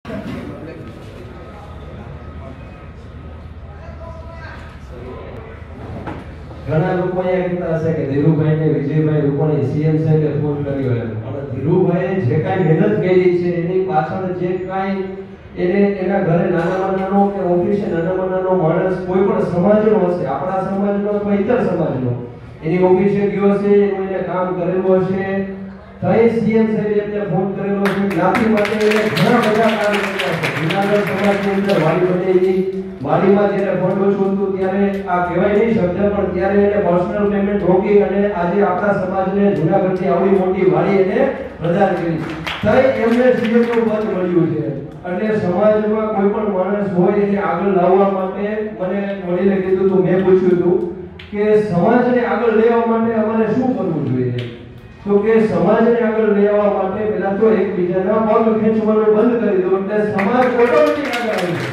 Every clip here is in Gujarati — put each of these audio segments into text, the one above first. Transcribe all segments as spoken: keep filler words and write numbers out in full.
ઘણા લોકો એ કહેતા હશે કે ધીરુભાઈ ને વિજયભાઈ રૂપાણી સીએમ સાહેબે ફોન કર્યો એમ, પણ ધીરુભાઈએ જે કાંઈ મહેનત કરી છે એની પાછળ જે કાંઈ એને એના ઘરે નાનામાં નાનો કે ઓફિસે નાનામાં નાનો માણસ કોઈ પણ સમાજનો હશે, આપણા સમાજનો અથવા ઇતર સમાજનો, એની ઓફિસે ગયો હશે, કોઈને કામ કરેલું હશે, તઈ સીએમ સાહેબે એમને ફોન કરેલો છે, જ્ઞાતિ માટે એને ઘણા બધા કામ કર્યા છે. જુનાગઢ સમાજની અંદર વાડી બનેલી, વાડીમાં જ્યારે ફંડ ઓછું હતું ત્યારે આ કહેવાય નહીં શબ્દ, પણ ત્યારે એને પર્સનલ પેમેન્ટ રોકી અને આજે આપણા સમાજને જુનાગઢની આવડી મોટી વાડી એને પ્રદાન કરી. તઈ એમને સીએમ નું પદ મળ્યું છે. એટલે સમાજમાં કોઈ પણ માણસ હોય એને આગળ લાવવા માટે મને વડીલે કીધું હતું, મેં પૂછ્યું હતું કે સમાજને આગળ લેવા માટે અમારે શું કરવું જોઈએ? તો કે સમાજને આગળ લેવા માટે પહેલા તો એકબીજાના પગ ખેંચવાનું બંધ કરી દો એટલે સમાજ ઓટોમેટિક આગળ આવી જાય.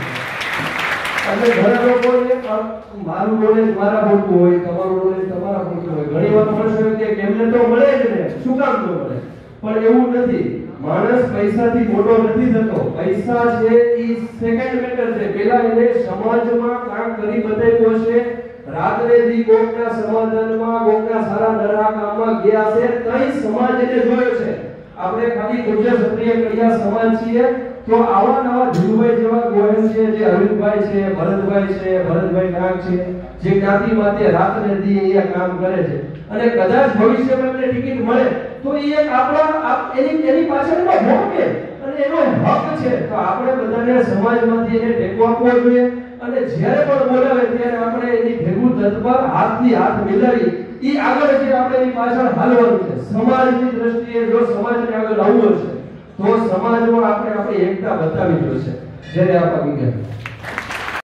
એટલે ઘણા લોકોને મારું નોલેજ મારા પૂરતું હોય, તમારું નોલેજ તમારા પૂરતું હોય. ઘણી વાર માણસો એમ કે એમને તો મળે જ ને, શું કામ ન મળે? પણ એવું નથી. માણસ પૈસાથી મોટો નથી થતો. પૈસા છે એ સેકન્ડ મેટર છે. પહેલા એને સમાજમાં કામ કરી બતાવ્યું હશે, રાત્રે દી કોકના સમાધાનમાં, કોકના સારા નરા કામમાં ગયા છે, તઈ સમાજ એને જોયો છે. આપણે ખાલી ગુજર ક્ષત્રિય કડિયા સમાજ છીએ, તો આવા નવા ધીરુભાઈ જેવા ગોયલ છે, જે અરવિંદભાઈ છે, ભરતભાઈ છે, ભરતભાઈ નાગ છે, જે જ્ઞાતિ માટે રાત્રે દી અહીંયા કામ કરે છે, અને કદાચ ભવિષ્યમાં એમને ટિકિટ મળે તો એ એક આપણા એની એની પાછળનો હક છે અને એનો હક છે. તો આપણે બધાને સમાજમાંથી એને ટેકો આપવો જોઈએ અને જ્યારે પણ બોલાવે ત્યારે આપણે એની ભેગું તત્પર હાથથી હાથ મિલાવી ઈ આગળ જે આપણે એની પાછળ હાલવાનું છે. સમાજની દ્રષ્ટિએ જો સમાજને આગળ લાવવો છે તો સમાજમાં આપણે આપણી એકતા બતાવવી જોઈએ. જ્યારે આપ આવી ગયા